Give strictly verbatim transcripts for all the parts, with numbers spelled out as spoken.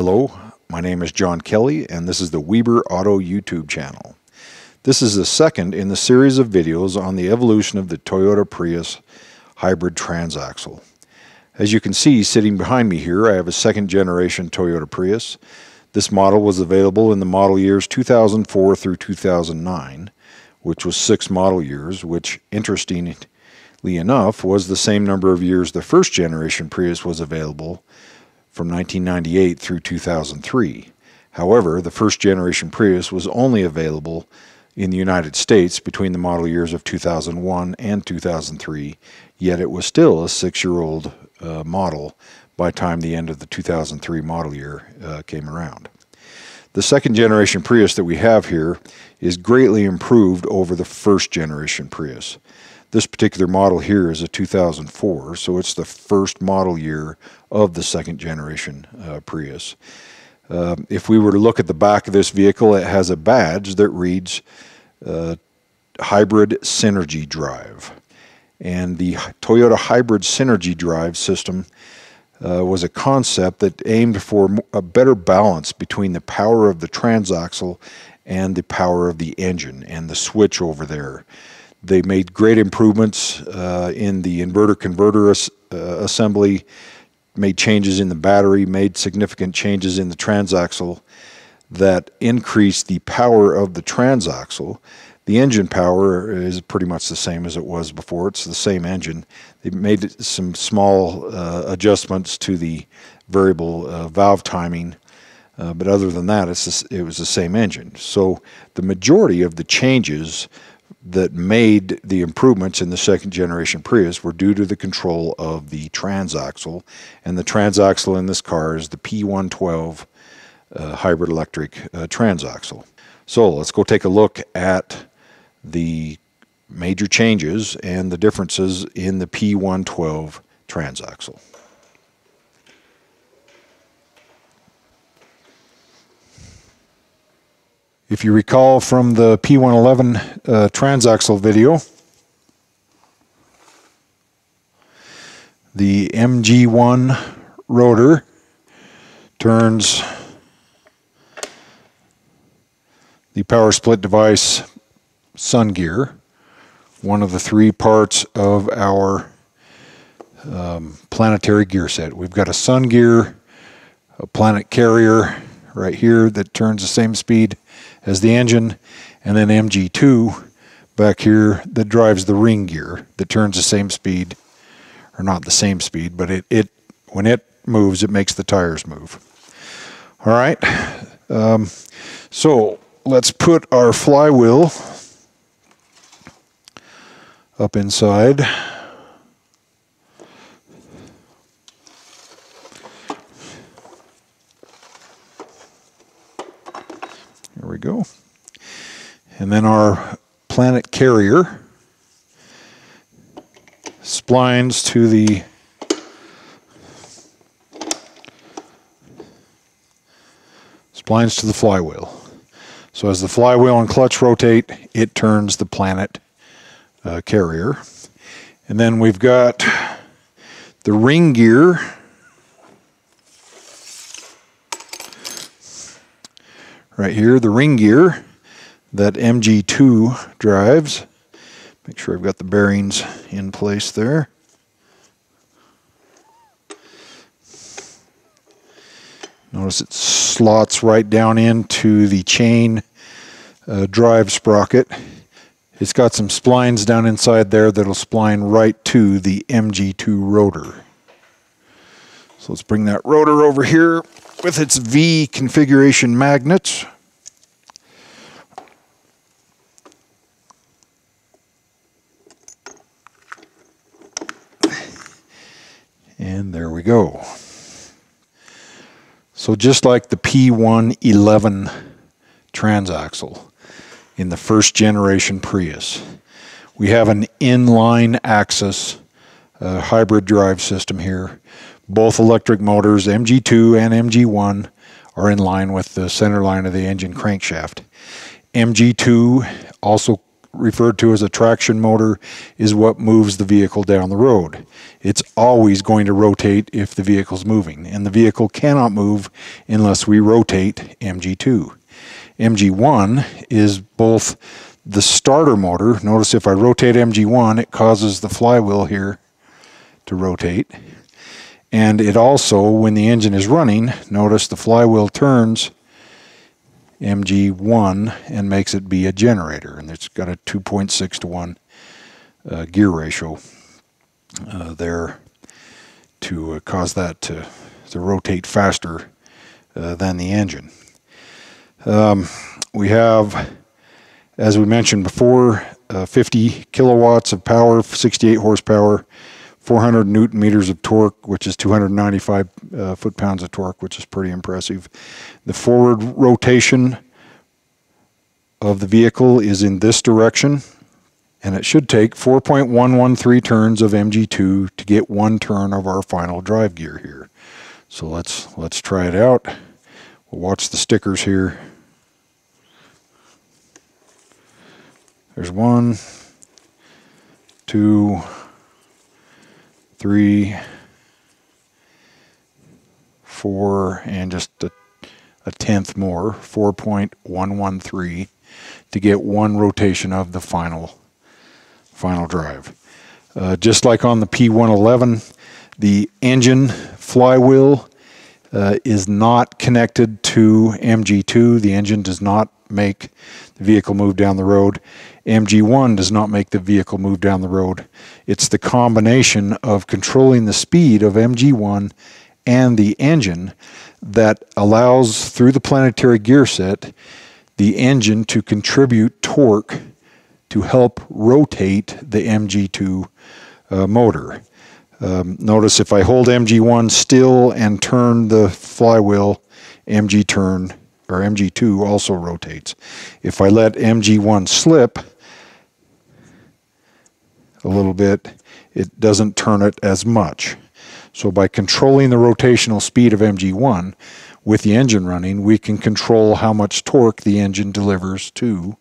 Hello, my name is John Kelly and this is the Weber Auto YouTube channel. This is the second in the series of videos on the evolution of the Toyota Prius hybrid transaxle. As you can see sitting behind me here, I have a second generation Toyota Prius. This model was available in the model years two thousand four through two thousand nine, which was six model years, which interestingly enough was the same number of years the first generation Prius was available, from nineteen ninety-eight through two thousand three. However, the first generation Prius was only available in the United States between the model years of two thousand one and two thousand three, yet it was still a six-year-old uh, model by the time the end of the two thousand three model year uh, came around. The second generation Prius that we have here is greatly improved over the first generation Prius. This particular model here is a two thousand four, so it's the first model year of the second generation uh, Prius. Uh, if we were to look at the back of this vehicle, it has a badge that reads uh, Hybrid Synergy Drive. And the Toyota Hybrid Synergy Drive system uh, was a concept that aimed for a better balance between the power of the transaxle and the power of the engine and the switch over there. They made great improvements uh, in the inverter converter as, uh, assembly, made changes in the battery, made significant changes in the transaxle that increased the power of the transaxle. The engine power is pretty much the same as it was before. It's the same engine. They made some small uh, adjustments to the variable uh, valve timing, uh, but other than that, it's just, it was the same engine. So the majority of the changes that made the improvements in the second generation Prius were due to the control of the transaxle, and the transaxle in this car is the P one twelve uh, hybrid electric uh, transaxle. So let's go take a look at the major changes and the differences in the P one twelve transaxle. If you recall from the P one eleven uh, transaxle video, the M G one rotor turns the power split device sun gear, one of the three parts of our um, planetary gear set. We've got a sun gear, a planet carrier right here that turns the same speed as the engine, and then M G two back here that drives the ring gear that turns the same speed, or not the same speed, but it, it when it moves, it makes the tires move. All right, um, so let's put our flywheel up inside. There we go. And then our planet carrier splines to the splines to the flywheel. So as the flywheel and clutch rotate, it turns the planet uh, carrier. And then we've got the ring gear right here, the ring gear that M G two drives. Make sure I've got the bearings in place there. Notice it slots right down into the chain uh, drive sprocket. It's got some splines down inside there that'll spline right to the M G two rotor. So let's bring that rotor over here with its V configuration magnets. And there we go. So just like the P one eleven transaxle in the first generation Prius, we have an inline axis uh, hybrid drive system here. Both electric motors, M G two and M G one, are in line with the center line of the engine crankshaft. M G two also referred to as a traction motor, is what moves the vehicle down the road. It's always going to rotate if the vehicle's moving, and the vehicle cannot move unless we rotate M G two. M G one is both the starter motor. Notice if I rotate M G one, it causes the flywheel here to rotate. And it also, when the engine is running, notice the flywheel turns M G one and makes it be a generator. And it's got a two point six to one uh, gear ratio uh, there to uh, cause that to, to rotate faster uh, than the engine. Um, we have, as we mentioned before, uh, fifty kilowatts of power, sixty-eight horsepower, four hundred newton meters of torque, which is two hundred ninety-five uh, foot-pounds of torque, which is pretty impressive. The forward rotation of the vehicle is in this direction, and it should take four point one one three turns of M G two to get one turn of our final drive gear here. So let's let's try it out. We'll watch the stickers here. There's one, two, three, four, and just a, a tenth more, four point one one three, to get one rotation of the final final drive. Uh, just like on the P one eleven, the engine flywheel uh, is not connected to M G two. The engine does not make the vehicle move down the road. M G one does not make the vehicle move down the road. It's the combination of controlling the speed of M G one and the engine that allows, through the planetary gear set, the engine to contribute torque to help rotate the M G two uh, motor. Um, notice if I hold M G one still and turn the flywheel, M G turn or M G two also rotates. If I let M G one slip a little bit, it doesn't turn it as much. So by controlling the rotational speed of M G one with the engine running, we can control how much torque the engine delivers to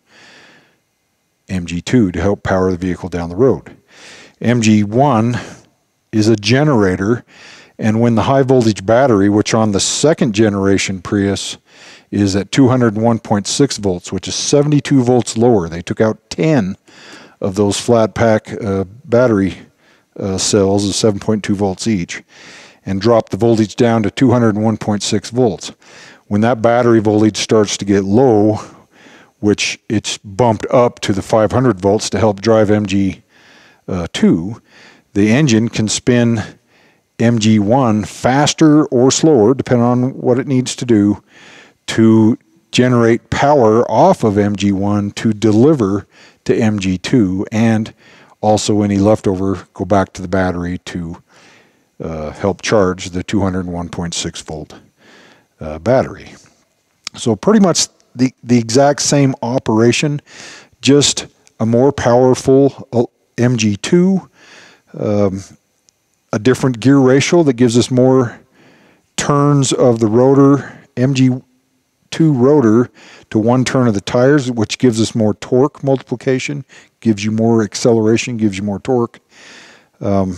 M G two to help power the vehicle down the road. M G one is a generator, and when the high voltage battery, which on the second generation Prius is at two hundred one point six volts, which is seventy-two volts lower. They took out ten of those flat pack uh, battery uh, cells of seven point two volts each, and dropped the voltage down to two hundred one point six volts. When that battery voltage starts to get low, which it's bumped up to the five hundred volts to help drive M G two, the engine can spin M G one faster or slower, depending on what it needs to do, to generate power off of M G one to deliver to M G two, and also any leftover go back to the battery to uh, help charge the two hundred one point six volt uh, battery. So pretty much the, the exact same operation, just a more powerful M G two, um, a different gear ratio that gives us more turns of the rotor, M G two rotor to one turn of the tires, which gives us more torque multiplication, gives you more acceleration, gives you more torque, um,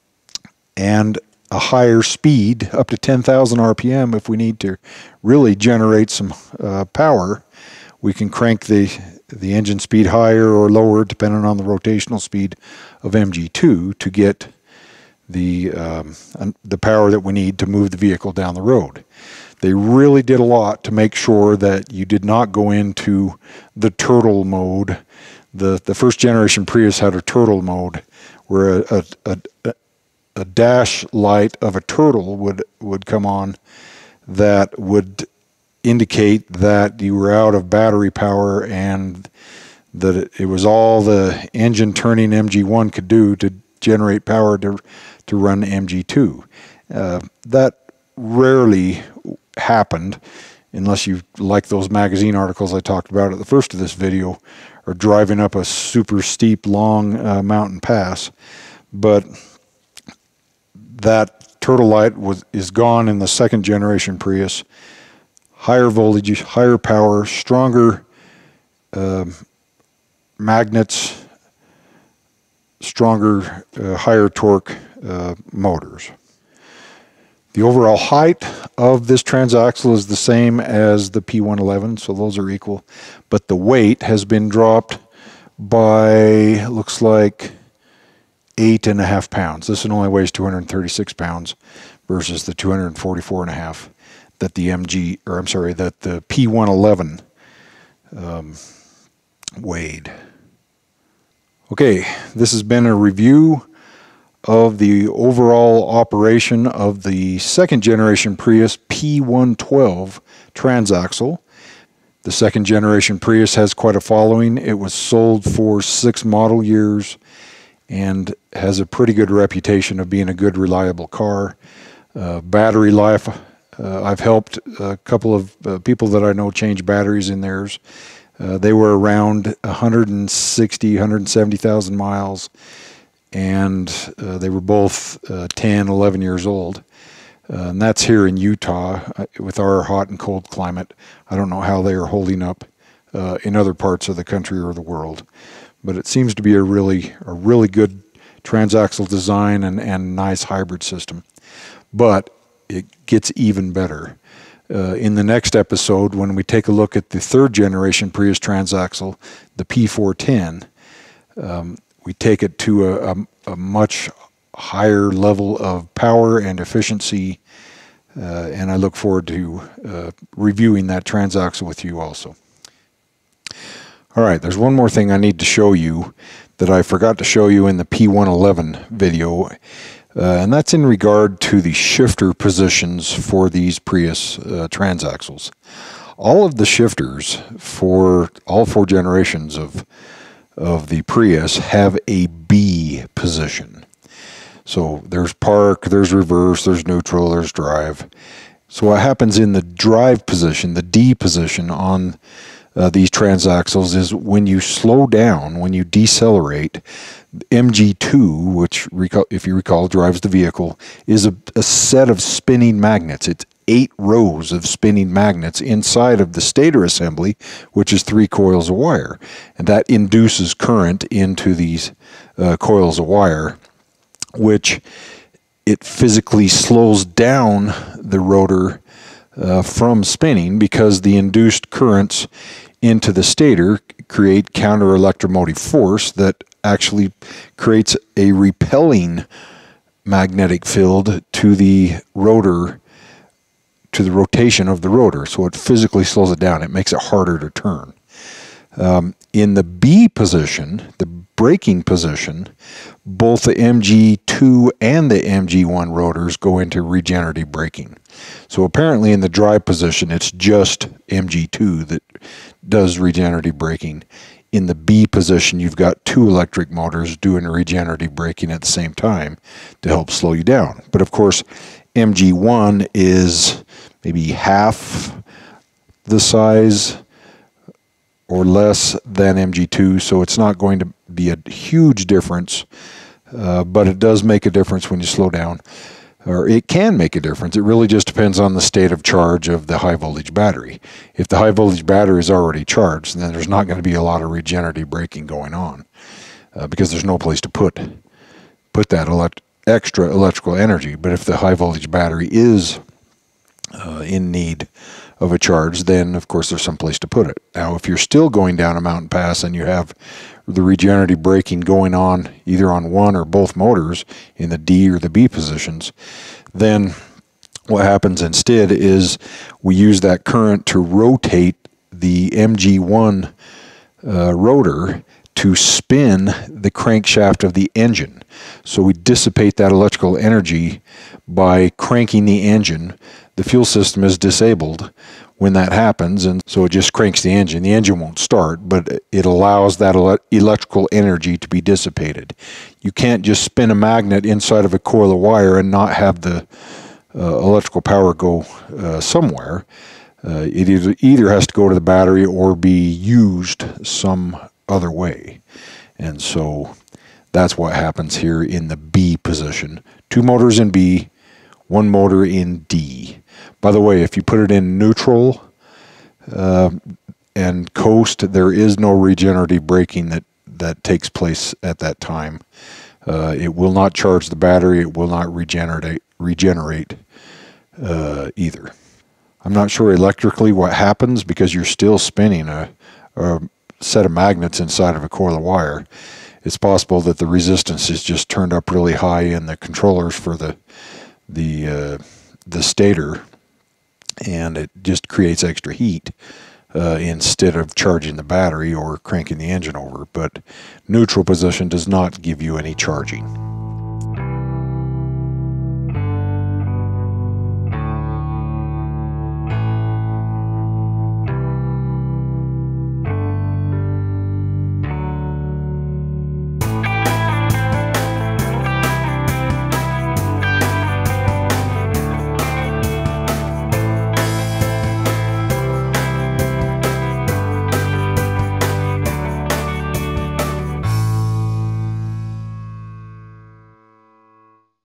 and a higher speed, up to ten thousand R P M. If we need to really generate some uh, power, we can crank the, the engine speed higher or lower, depending on the rotational speed of M G two, to get the, um, the power that we need to move the vehicle down the road. They really did a lot to make sure that you did not go into the turtle mode. The, the first generation Prius had a turtle mode, where a, a, a, a dash light of a turtle would, would come on that would indicate that you were out of battery power, and that it, it was all the engine turning M G one could do to generate power to, to run M G two. Uh, that rarely happened, unless you like those magazine articles I talked about at the first of this video, or driving up a super steep long uh, mountain pass. But that turtle light was is gone in the second generation Prius. Higher voltage, higher power, stronger uh, magnets, stronger, uh, higher torque uh, motors. The overall height of this transaxle is the same as the P one eleven, so those are equal, but the weight has been dropped by, looks like, eight and a half pounds. This one only weighs two hundred thirty-six pounds versus the two hundred forty-four and a half that the M G, or I'm sorry, that the P one eleven um, weighed. Okay, this has been a review of the overall operation of the second generation Prius P one twelve Transaxle. The second generation Prius has quite a following. It was sold for six model years and has a pretty good reputation of being a good, reliable car. Uh, battery life, uh, I've helped a couple of uh, people that I know change batteries in theirs. Uh, they were around one hundred sixty, one hundred seventy thousand miles, and uh, they were both uh, ten, eleven years old. Uh, and that's here in Utah with our hot and cold climate. I don't know how they are holding up uh, in other parts of the country or the world, but it seems to be a really, a really good transaxle design and, and nice hybrid system. But it gets even better. Uh, in the next episode, when we take a look at the third generation Prius Transaxle, the P four ten, um, we take it to a, a, a much higher level of power and efficiency, uh, and I look forward to uh, reviewing that transaxle with you also. All right, there's one more thing I need to show you that I forgot to show you in the P one eleven video, uh, and that's in regard to the shifter positions for these Prius uh, transaxles. All of the shifters for all four generations of, of the Prius have a B position. So there's park, there's reverse, there's neutral, there's drive. So what happens in the drive position, the D position on uh, these transaxles, is when you slow down, when you decelerate, M G two, which, if you recall, drives the vehicle, is a, a set of spinning magnets. It's eight rows of spinning magnets inside of the stator assembly, which is three coils of wire. And that induces current into these uh, coils of wire, which it physically slows down the rotor uh, from spinning, because the induced currents into the stator create counter electromotive force that actually creates a repelling magnetic field to the rotor, to the rotation of the rotor. So it physically slows it down. It makes it harder to turn. Um, in the B position, the braking position, both the M G two and the M G one rotors go into regenerative braking. So apparently in the drive position, it's just M G two that does regenerative braking. In the B position, you've got two electric motors doing regenerative braking at the same time to help slow you down. But of course, M G one is maybe half the size or less than M G two, so it's not going to be a huge difference, uh, but it does make a difference when you slow down, or it can make a difference. It really just depends on the state of charge of the high voltage battery. If the high voltage battery is already charged, then there's not going to be a lot of regenerative braking going on, uh, because there's no place to put put that elect extra electrical energy. But if the high voltage battery is uh, in need of a charge, then of course there's some place to put it. Now, if you're still going down a mountain pass and you have the regenerative braking going on either on one or both motors in the D or the B positions, then what happens instead is we use that current to rotate the M G one uh, rotor to spin the crankshaft of the engine. So we dissipate that electrical energy by cranking the engine. The fuel system is disabled when that happens, and so it just cranks the engine. The engine won't start, but it allows that ele electrical energy to be dissipated. You can't just spin a magnet inside of a coil of wire and not have the uh, electrical power go uh, somewhere. Uh, it either, either has to go to the battery or be used some other way. And so that's what happens here in the B position. Two motors in B, one motor in D. By the way, if you put it in neutral uh, and coast, there is no regenerative braking that that takes place at that time. Uh, it will not charge the battery. It will not regenerate regenerate uh, either. I'm not sure electrically what happens because you're still spinning a, a set of magnets inside of a coil of wire. It's possible that the resistance is just turned up really high in the controllers for the the uh, the stator, and it just creates extra heat uh, instead of charging the battery or cranking the engine over. But neutral position does not give you any charging.